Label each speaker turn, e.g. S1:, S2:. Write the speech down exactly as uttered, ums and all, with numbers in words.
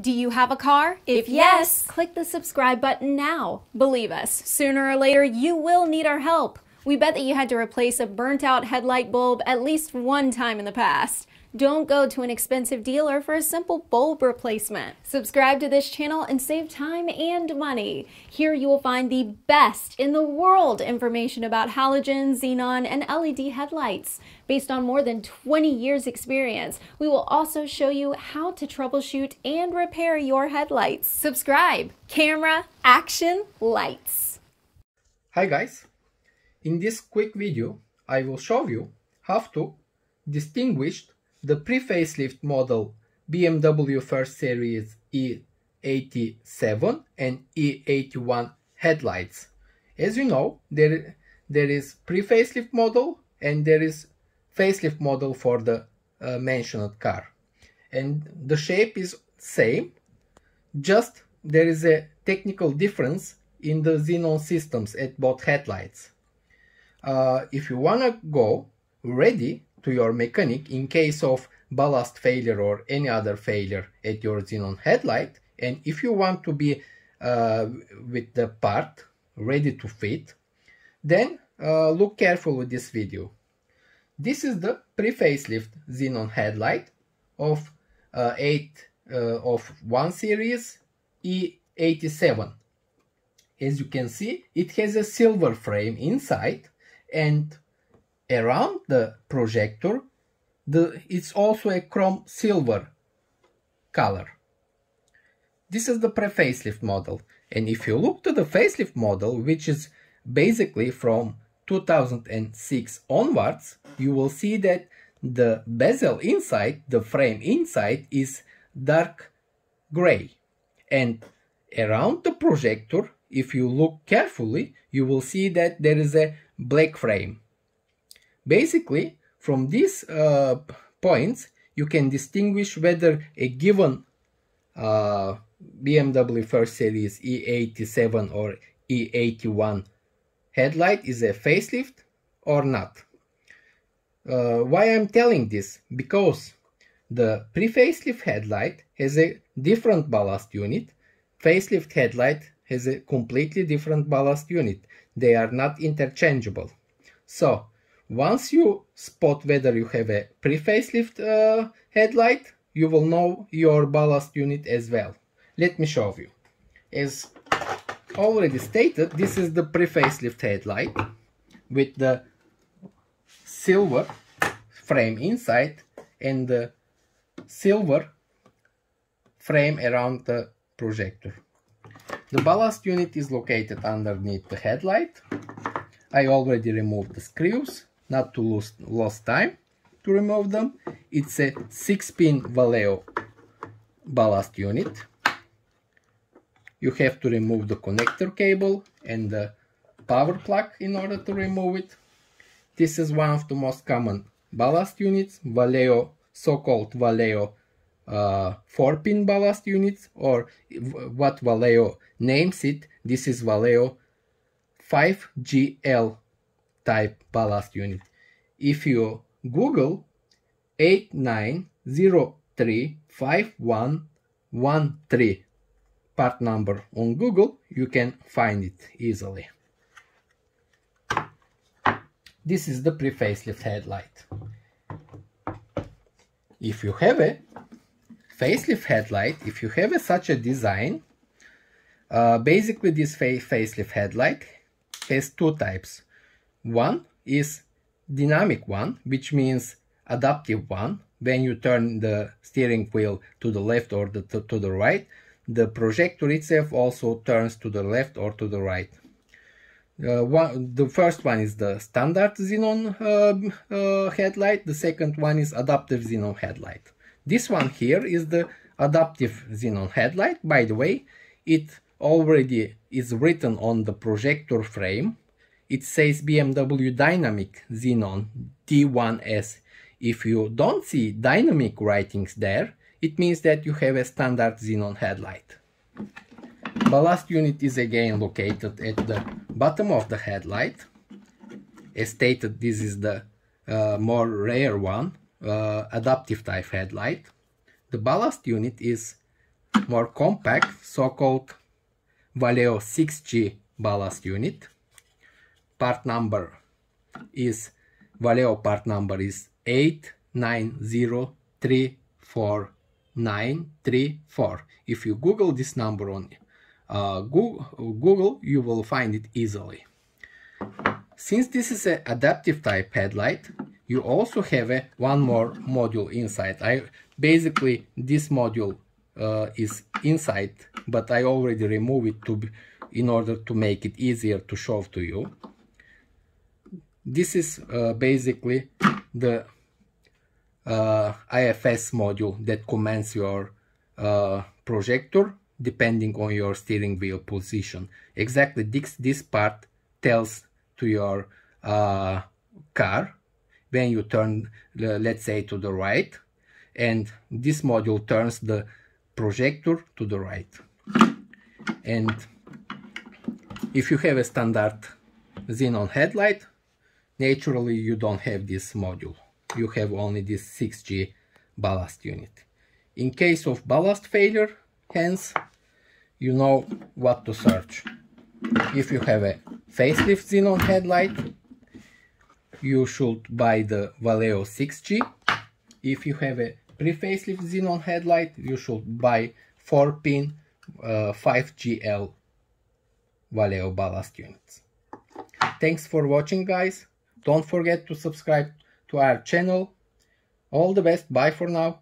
S1: Do you have a car? If yes, click the subscribe button now. Believe us, sooner or later you will need our help. We bet that you had to replace a burnt out headlight bulb at least one time in the past. Don't go to an expensive dealer for a simple bulb replacement. Subscribe to this channel and save time and money. Here you will find the best in the world information about halogen, xenon, and L E D headlights. Based on more than twenty years experience, we will also show you how to troubleshoot and repair your headlights. Subscribe. Camera, action, lights.
S2: Hi guys. In this quick video, I will show you how to distinguish the pre-facelift model B M W first series E eighty-seven and E eighty-one headlights. As you know, there, there is pre-facelift model and there is facelift model for the uh, mentioned car. And the shape is same, just there is a technical difference in the xenon systems at both headlights. Uh, if you wanna go ready to your mechanic in case of ballast failure or any other failure at your xenon headlight, and if you want to be uh, with the part ready to fit, then uh, look carefully with this video. This is the pre-facelift xenon headlight of uh, eight uh, of one series E eighty-seven. As you can see, it has a silver frame inside, and around the projector, the, it's also a chrome silver color. This is the pre-facelift model. And if you look to the facelift model, which is basically from two thousand six onwards, you will see that the bezel inside, the frame inside, is dark gray. And around the projector, if you look carefully, you will see that there is a black frame. Basically, from these uh, points, you can distinguish whether a given uh, B M W first series E eighty-seven or E eighty-one headlight is a facelift or not. Uh, why I'm telling this? Because the pre-facelift headlight has a different ballast unit. Facelift headlight has a completely different ballast unit. They are not interchangeable. So, once you spot whether you have a pre-facelift uh, headlight, you will know your ballast unit as well. Let me show you. As already stated, this is the pre-facelift headlight with the silver frame inside and the silver frame around the projector. The ballast unit is located underneath the headlight. I already removed the screws, not to lose, lose time to remove them. It's a six pin Valeo ballast unit. You have to remove the connector cable and the power plug in order to remove it. This is one of the most common ballast units, Valeo, so-called Valeo uh, four pin ballast units, or what Valeo names it, this is Valeo five G L type ballast unit. If you Google eight nine zero three five one one three part number on Google, you can find it easily. This is the pre-facelift headlight. If you have a facelift headlight, if you have a, such a design, uh, basically this fa facelift headlight has two types. One is dynamic one, which means adaptive one. When you turn the steering wheel to the left or the, to, to the right, the projector itself also turns to the left or to the right. Uh, one, the first one is the standard xenon uh, uh, headlight. The second one is adaptive xenon headlight. This one here is the adaptive xenon headlight. By the way, it already is written on the projector frame. It says B M W Dynamic Xenon D one S. If you don't see dynamic writings there, it means that you have a standard xenon headlight. Ballast unit is again located at the bottom of the headlight. As stated, this is the uh, more rare one, uh, adaptive type headlight. The ballast unit is more compact, so-called Valeo six G ballast unit. Part number is Valeo part number is eight nine zero three four nine three four. If you Google this number on uh, Google, Google, you will find it easily. Since this is an adaptive type headlight, you also have a one more module inside. I basically this module uh, is inside, but I already removed it to be, in order to make it easier to show to you. This is uh, basically the uh, A F S module that commands your uh, projector depending on your steering wheel position. Exactly this, this part tells to your uh, car when you turn, uh, let's say, to the right, and this module turns the projector to the right. And if you have a standard xenon headlight, naturally you don't have this module. You have only this six G ballast unit. In case of ballast failure, hence, you know what to search. If you have a facelift xenon headlight, you should buy the Valeo six G. If you have a pre-facelift xenon headlight, you should buy four pin uh, five G L Valeo ballast units. Thanks for watching, guys. Don't forget to subscribe to our channel. All the best. Bye for now.